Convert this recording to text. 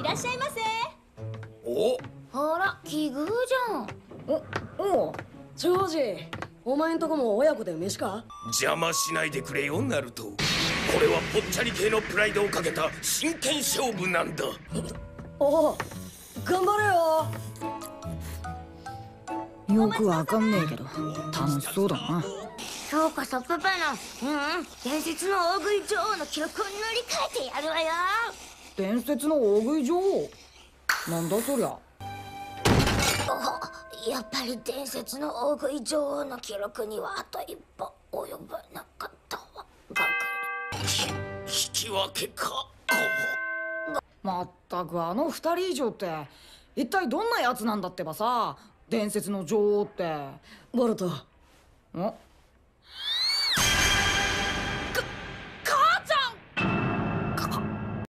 いらっしゃいませ。 お、 あら、奇遇じゃん。 おう、ジョージ、お前んとこも親子で飯か？ 邪魔しないでくれよ、ナルト。これはぽっちゃり系のプライドをかけた真剣勝負なんだ。 おお、頑張れよ。 よくわかんねえけど楽しそうだな。 今日こそパパの伝説の大食い女王の記録を塗り替えてやるわよ。 伝説の大食い女王なんだそりゃ。 やっぱり伝説の大食い女王の記録にはあと一歩及ばなかったわ。 引き分けか。 まったくあの二人以上って一体どんなやつなんだってばさ。伝説の女王って。 ボルト、 ん